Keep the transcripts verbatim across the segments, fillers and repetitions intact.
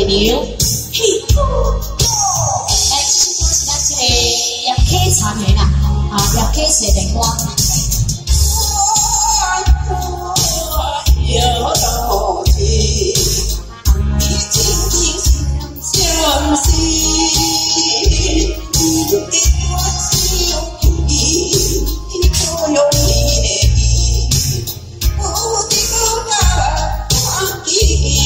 流。来，这首歌是咱这个叶启传的啦，啊，叶启写的歌。有道理，你真正相信，你给我相信，你所有你的意，我的歌啊，忘记。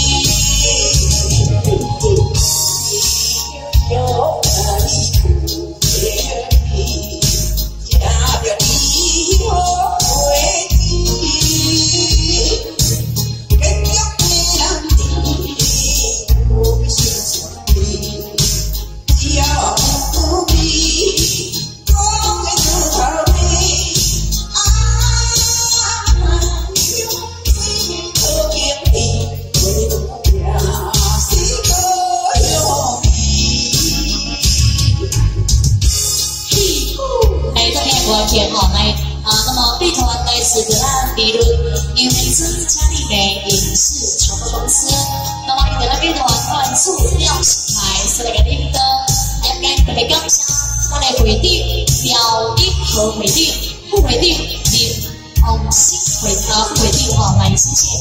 有道理，有理，加表理我会记。天哦，来啊，那么对头来自个案理论，因为是家里的影视传播公司，那么因为那边头关注廖新台是那个领导，也该特别感谢我的会长廖英和会长、副会长林洪新会啊副会长哦，来谢谢。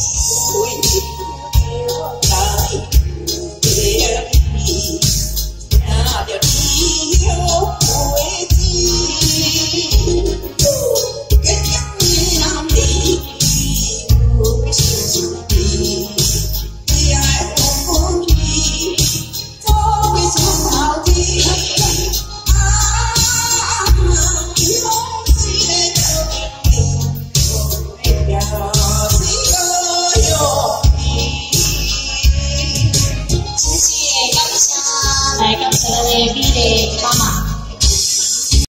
来，感谢我的美丽的妈妈。